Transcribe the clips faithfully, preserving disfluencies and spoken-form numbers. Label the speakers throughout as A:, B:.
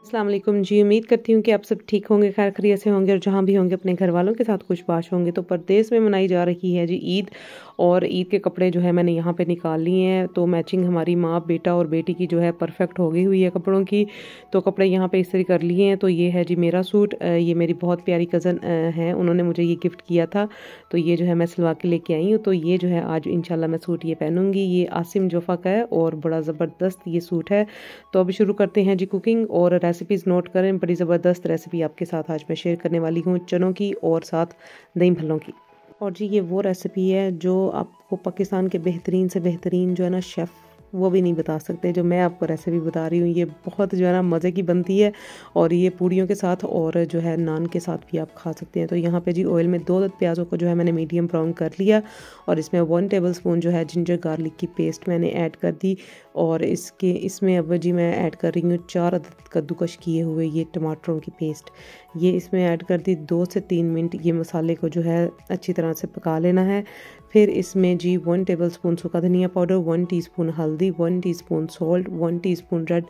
A: अस्सलाम वालेकुम जी। उम्मीद करती हूँ कि आप सब ठीक होंगे, खैर खैरियत से होंगे और जहाँ भी होंगे अपने घर वालों के साथ खुशबाश होंगे। तो परदेस में मनाई जा रही है जी ईद, और ईद के कपड़े जो है मैंने यहाँ पे निकाल लिए हैं। तो मैचिंग हमारी माँ, बेटा और बेटी की जो है परफेक्ट हो गई हुई है कपड़ों की। तो कपड़े यहाँ पे इस तरह कर लिए हैं। तो ये है जी मेरा सूट, ये मेरी बहुत प्यारी कज़न है, उन्होंने मुझे ये गिफ्ट किया था। तो ये जो है मैं सिलवा के लेके आई हूँ। तो ये जो है आज इंशाल्लाह मैं सूट ये पहनूंगी। ये आसिम जोफ़ा का है और बड़ा ज़बरदस्त ये सूट है। तो अभी शुरू करते हैं जी कुकिंग, और रेसिपीज़ नोट करें। बड़ी ज़बरदस्त रेसिपी आपके साथ आज मैं शेयर करने वाली हूँ, चनों की और साथ दही भल्लों की। और जी ये वो रेसिपी है जो आपको पाकिस्तान के बेहतरीन से बेहतरीन जो है ना शेफ़ वो भी नहीं बता सकते, जो मैं आपको रेसिपी बता रही हूँ। ये बहुत जो है ना मज़े की बनती है, और ये पूड़ियों के साथ और जो है नान के साथ भी आप खा सकते हैं। तो यहाँ पे जी ऑयल में दो प्याज़ों को जो है मैंने मीडियम ब्राउन कर लिया, और इसमें वन टेबल स्पून जो है जिंजर गार्लिक की पेस्ट मैंने ऐड कर दी। और इसके इसमें अब जी मैं ऐड कर रही हूँ चार अदद कद्दूकश किए हुए ये टमाटरों की पेस्ट, ये इसमें ऐड कर दी। दो से तीन मिनट ये मसाले को जो है अच्छी तरह से पका लेना है। फिर इसमें जी वन टेबल स्पून सूखा धनिया पाउडर, वन टीस्पून हल्दी, one teaspoon salt, one teaspoon red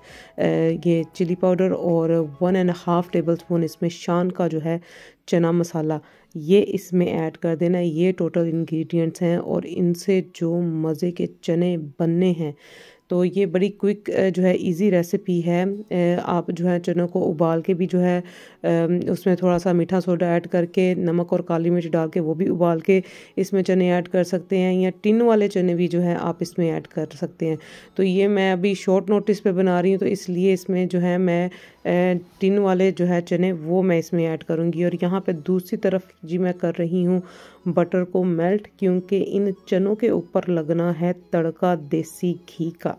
A: ये चिली पाउडर, और one and half tablespoon इसमें शान का जो है चना मसाला, ये इसमें ऐड कर देना। ये टोटल इंग्रेडिएंट्स हैं, और इनसे जो मज़े के चने बनने हैं। तो ये बड़ी क्विक जो है इजी रेसिपी है। आप जो है चनों को उबाल के भी जो है उसमें थोड़ा सा मीठा सोडा ऐड करके, नमक और काली मिर्च डाल के वो भी उबाल के इसमें चने ऐड कर सकते हैं, या टिन वाले चने भी जो है आप इसमें ऐड कर सकते हैं। तो ये मैं अभी शॉर्ट नोटिस पे बना रही हूँ, तो इसलिए इसमें जो है मैं टिन वाले जो है चने वो मैं इसमें ऐड करूँगी। और यहाँ पे दूसरी तरफ जी मैं कर रही हूँ बटर को मेल्ट, क्योंकि इन चनों के ऊपर लगना है तड़का देसी घी का।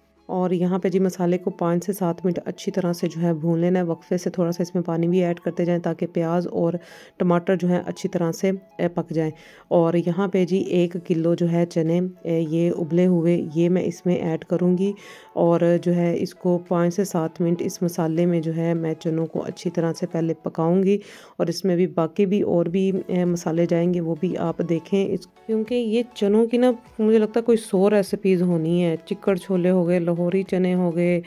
A: और यहाँ पे जी मसाले को पाँच से सात मिनट अच्छी तरह से जो है भून लेना है। वक्फे से थोड़ा सा इसमें पानी भी ऐड करते जाएं, ताकि प्याज और टमाटर जो है अच्छी तरह से पक जाएं। और यहाँ पे जी एक किलो जो है चने ये उबले हुए ये मैं इसमें ऐड करूँगी, और जो है इसको पाँच से सात मिनट इस मसाले में जो है मैं चनों को अच्छी तरह से पहले पकाऊँगी। और इसमें भी बाकी भी और भी मसाले जाएंगे, वो भी आप देखें इस, क्योंकि ये चनों की ना मुझे लगता है कोई सौ रेसिपीज़ होनी है। चिक्कड़ छोले हो गए, लाहौरी चने हो गए,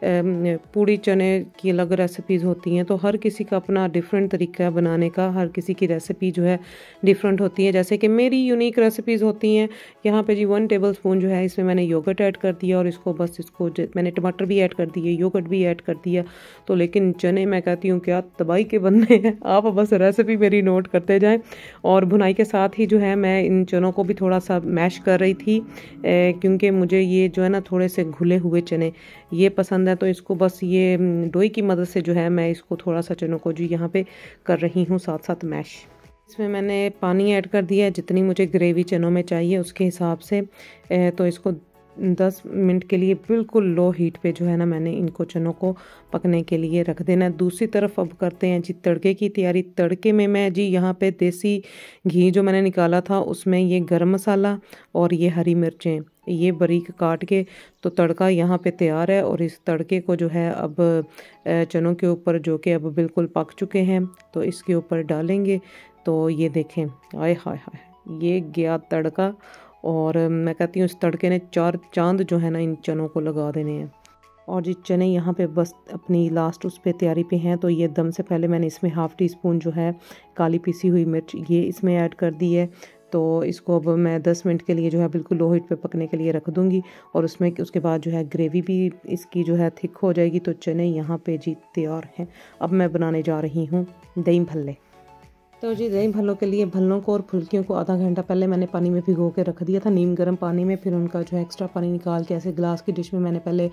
A: पूड़ी चने की अलग रेसिपीज़ होती हैं। तो हर किसी का अपना डिफरेंट तरीका है बनाने का, हर किसी की रेसिपी जो है डिफरेंट होती है। जैसे कि मेरी यूनिक रेसिपीज़ होती हैं। यहाँ पे जी वन टेबल स्पून जो है इसमें मैंने योगर्ट ऐड कर दिया, और इसको बस इसको मैंने टमाटर भी ऐड कर दिए, योगर्ट भी ऐड कर दिया। तो लेकिन चने मैं कहती हूँ क्या तबाही के बनने हैं, आप बस रेसिपी मेरी नोट करते जाएँ। और भुनाई के साथ ही जो है मैं इन चनों को भी थोड़ा सा मैश कर रही थी, क्योंकि मुझे ये जो है ना थोड़े से घुले हुए चने ये पसंद है। तो इसको बस ये डोई की मदद से जो है मैं इसको थोड़ा सा चनों को जी यहाँ पे कर रही हूँ साथ साथ मैश। इसमें मैंने पानी ऐड कर दिया है जितनी मुझे ग्रेवी चनों में चाहिए उसके हिसाब से। तो इसको दस मिनट के लिए बिल्कुल लो हीट पे जो है ना मैंने इनको चनों को पकने के लिए रख देना है। दूसरी तरफ अब करते हैं जी तड़के की तैयारी। तड़के में मैं जी यहाँ पे देसी घी जो मैंने निकाला था उसमें ये गरम मसाला और ये हरी मिर्चें ये बारीक काट के, तो तड़का यहाँ पे तैयार है। और इस तड़के को जो है अब चनों के ऊपर जो कि अब बिल्कुल पक चुके हैं तो इसके ऊपर डालेंगे। तो ये देखें, आय हाय हाय ये गया तड़का, और मैं कहती हूँ इस तड़के ने चार चांद जो है ना इन चनों को लगा देने हैं। और जी चने यहाँ पे बस अपनी लास्ट उस पे तैयारी पे हैं। तो ये दम से पहले मैंने इसमें हाफ़ टी स्पून जो है काली पिसी हुई मिर्च ये इसमें ऐड कर दी है। तो इसको अब मैं दस मिनट के लिए जो है बिल्कुल लो हीट पे पकने के लिए रख दूँगी, और उसमें उसके बाद जो है ग्रेवी भी इसकी जो है थिक हो जाएगी। तो चने यहाँ पे जी तैयार हैं। अब मैं बनाने जा रही हूँ दही भल्ले। तो जी दही भल्लों के लिए भल्लों को और फुल्कियों को आधा घंटा पहले मैंने पानी में भिगो के रख दिया था, नीम गर्म पानी में। फिर उनका जो है एक्स्ट्रा पानी निकाल के ऐसे ग्लास की डिश में मैंने पहले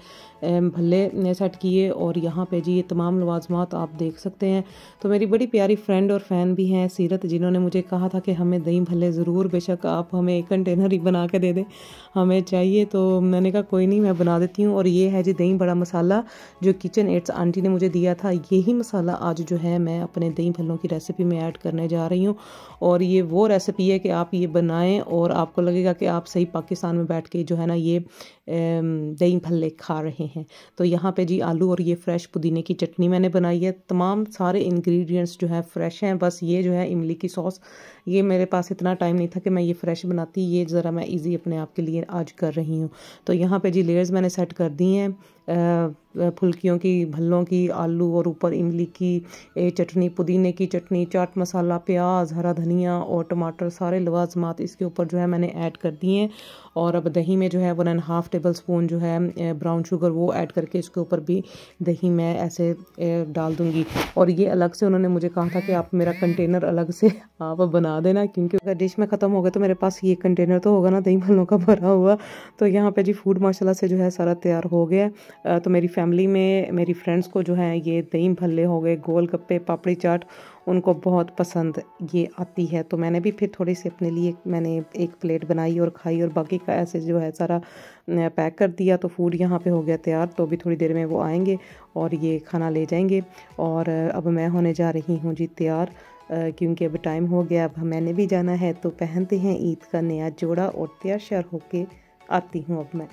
A: भल्ले सेट किए। और यहाँ पे जी ये तमाम लवाजमात आप देख सकते हैं। तो मेरी बड़ी प्यारी फ्रेंड और फ़ैन भी हैं सीरत, जिन्होंने मुझे कहा था कि हमें दही भल्ले ज़रूर, बेशक आप हमें एक कंटेनर ही बना के दे दें, हमें चाहिए। तो मैंने कहा कोई नहीं मैं बना देती हूँ। और ये है जी दही बड़ा मसाला जो किचन एड्स आंटी ने मुझे दिया था। यही मसाला आज जो है मैं अपने दही भल्लों की रेसिपी में ऐड करने जा रही हूँ। और ये वो रेसिपी है कि आप ये बनाएं और आपको लगेगा कि आप सही पाकिस्तान में बैठ के जो है ना ये दही भल्ले खा रहे हैं। तो यहाँ पे जी आलू और ये फ्रेश पुदीने की चटनी मैंने बनाई है। तमाम सारे इंग्रेडिएंट्स जो है फ्रेश हैं, बस ये जो है इमली की सॉस, ये मेरे पास इतना टाइम नहीं था कि मैं ये फ्रेश बनाती, ये ज़रा मैं इजी अपने आप के लिए आज कर रही हूँ। तो यहाँ पे जी लेयर्स मैंने सेट कर दी हैं फुल्कियों की, भल्लों की, आलू और ऊपर इमली की चटनी, पुदीने की चटनी, चाट मसाला, प्याज, हरा धनिया और टमाटर, सारे लवाजमात इसके ऊपर जो है मैंने ऐड कर दिए हैं। और अब दही में जो है one and half tablespoon जो है ब्राउन शुगर वो ऐड करके इसके ऊपर भी दही मैं ऐसे डाल दूंगी। और ये अलग से उन्होंने मुझे कहा था कि आप मेरा कंटेनर अलग से आप बना देना, क्योंकि अगर डिश में ख़त्म हो गया तो मेरे पास ये कंटेनर तो होगा ना दही भल्लों का भरा हुआ। तो यहाँ पे जी फूड माशाल्लाह से जो है सारा तैयार हो गया। तो मेरी फैमिली में मेरी फ्रेंड्स को जो है ये दही भल्ले हो गए, गोलगप्पे, पापड़ी चाट, उनको बहुत पसंद ये आती है। तो मैंने भी फिर थोड़ी सी अपने लिए मैंने एक प्लेट बनाई और खाई, और बाकी का ऐसे जो है सारा पैक कर दिया। तो फूड यहाँ पे हो गया तैयार। तो अभी थोड़ी देर में वो आएंगे और ये खाना ले जाएंगे। और अब मैं होने जा रही हूँ जी तैयार, क्योंकि अब टाइम हो गया, अब मैंने भी जाना है। तो पहनते हैं ईद का नया जोड़ा और तैयार श्यार होके आती हूँ अब मैं।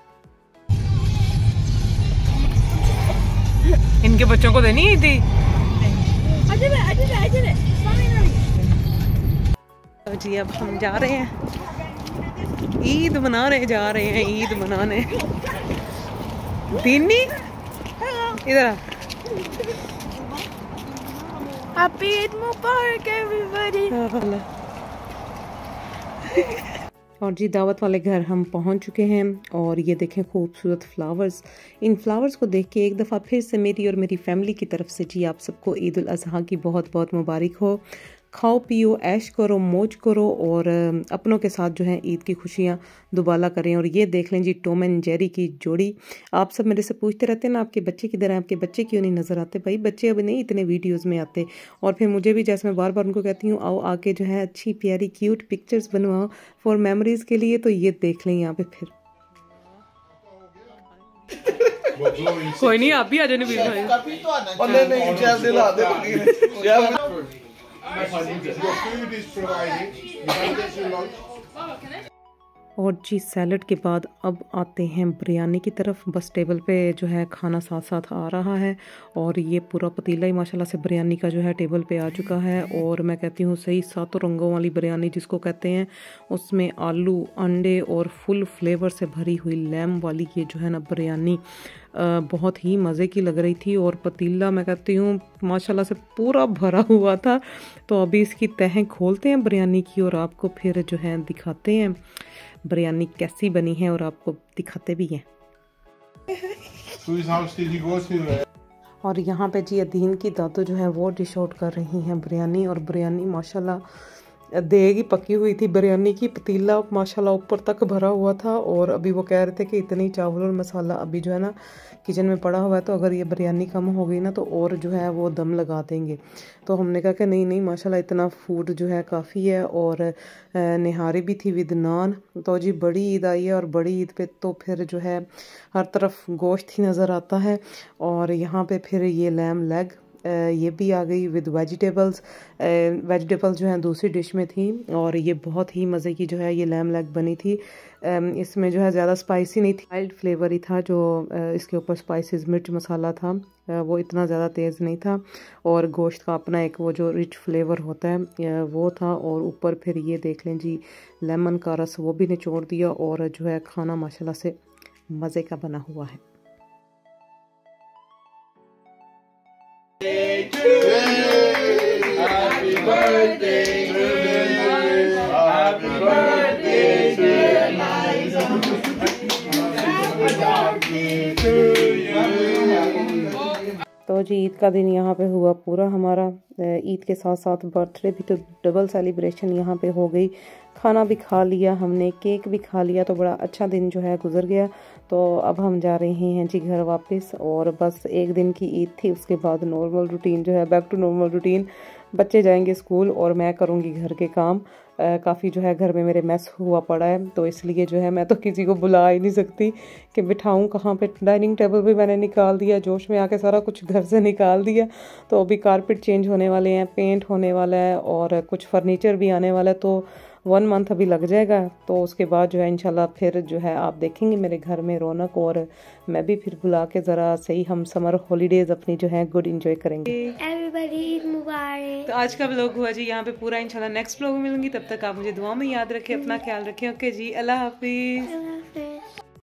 B: इनके बच्चों को देनी है थी।
A: तो जी अब हम जा रहे हैं ईद मनाने, जा रहे हैं ईद मनाने। दीनी इधर
C: हैप्पी ईद मुबारक एवरीबॉडी।
A: और जी दावत वाले घर हम पहुंच चुके हैं, और ये देखें खूबसूरत फ्लावर्स। इन फ्लावर्स को देख के एक दफ़ा फिर से मेरी और मेरी फैमिली की तरफ से जी आप सबको ईद उल अज़हा की बहुत बहुत मुबारक हो। खाओ पियो, ऐश करो, मौज करो, और अपनों के साथ जो है ईद की खुशियाँ दुबाला करें। और ये देख लें जी टॉम एंड जेरी की जोड़ी। आप सब मेरे से पूछते रहते हैं ना आपके बच्चे किधर हैं, आपके बच्चे क्यों नहीं नज़र आते। भाई बच्चे अब नहीं इतने वीडियोस में आते। और फिर मुझे भी, जैसे मैं बार बार उनको कहती हूँ, आओ आके जो है अच्छी प्यारी क्यूट पिक्चर्स बनवाओ फॉर मेमोरीज के लिए। तो ये देख लें यहाँ पे फिर
B: कोई नहीं, आप भी आ जाने।
A: और जी सैलड के बाद अब आते हैं बिरयानी की तरफ। बस टेबल पे जो है खाना साथ साथ आ रहा है, और ये पूरा पतीला ही माशाल्लाह से बिरयानी का जो है टेबल पे आ चुका है। और मैं कहती हूँ सही सातों रंगों वाली बिरयानी जिसको कहते हैं, उसमें आलू, अंडे और फुल फ्लेवर से भरी हुई लैम वाली ये जो है ना बिरयानी बहुत ही मज़े की लग रही थी। और पतीला मैं कहती हूँ माशाल्लाह से पूरा भरा हुआ था। तो अभी इसकी तहें खोलते हैं बिरयानी की, और आपको फिर जो है दिखाते हैं बिरयानी कैसी बनी है, और आपको दिखाते भी हैं। और यहाँ पे जी अदीन की दादू जो है वो डिश आउट कर रही हैं बिरयानी। और बिरयानी माशाल्लाह देगी पकी हुई थी बिरयानी की, पतीला माशाल्लाह ऊपर तक भरा हुआ था। और अभी वो कह रहे थे कि इतनी चावल और मसाला अभी जो है ना किचन में पड़ा हुआ है, तो अगर ये बिरयानी कम हो गई ना तो और जो है वो दम लगा देंगे। तो हमने कहा कि नहीं नहीं माशाल्लाह इतना फूड जो है काफ़ी है। और निहारी भी थी विद नान। तो जी बड़ी ईद आई है, और बड़ी ईद पे तो फिर जो है हर तरफ गोश्त ही नज़र आता है। और यहाँ पे फिर ये लैम लेग ये भी आ गई विद वेजिटेबल्स। वेजिटेबल्स जो हैं दूसरी डिश में थी, और ये बहुत ही मज़े की जो है ये लैम लेग बनी थी। इसमें जो है ज़्यादा स्पाइसी नहीं थी, माइल्ड फ्लेवर ही था। जो इसके ऊपर स्पाइसेस मिर्च मसाला था वो इतना ज़्यादा तेज़ नहीं था, और गोश्त का अपना एक वो जो रिच फ्लेवर होता है वो था। और ऊपर फिर ये देख लें जी लेमन का रस वो भी निचोड़ दिया, और जो है खाना माशाल्लाह से मज़े का बना हुआ है।
D: Happy birthday to you. Happy birthday to you.
A: तो जी ईद का दिन यहाँ पे हुआ पूरा हमारा। ईद के साथ साथ बर्थडे भी, तो डबल सेलिब्रेशन यहाँ पे हो गई। खाना भी खा लिया हमने, केक भी खा लिया, तो बड़ा अच्छा दिन जो है गुजर गया। तो अब हम जा रहे हैं जी घर वापस। और बस एक दिन की ईद थी, उसके बाद नॉर्मल रूटीन जो है, बैक टू नॉर्मल रूटीन। बच्चे जाएंगे स्कूल और मैं करूँगी घर के काम। काफ़ी जो है घर में मेरे मैस हुआ पड़ा है, तो इसलिए जो है मैं तो किसी को बुला ही नहीं सकती कि बिठाऊं कहाँ पे। डाइनिंग टेबल भी मैंने निकाल दिया, जोश में आके सारा कुछ घर से निकाल दिया। तो अभी कारपेट चेंज होने वाले हैं, पेंट होने वाला है, और कुछ फर्नीचर भी आने वाला है। तो वन मंथ अभी लग जाएगा। तो उसके बाद जो है इंशाल्लाह फिर जो है आप देखेंगे मेरे घर में रौनक, और मैं भी फिर बुला के ज़रा सही हम समर हॉलीडेज अपनी जो है गुड इंजॉय करेंगे।
C: Everybody ईद मुबारक।
A: तो आज का व्लॉग हुआ जी यहाँ पे पूरा, इंशाल्लाह नेक्स्ट व्लॉग में मिलूंगी। तब तक आप मुझे दुआ में याद रखें, अपना ख्याल रखें। ओके जी, अल्लाह हाफिज़।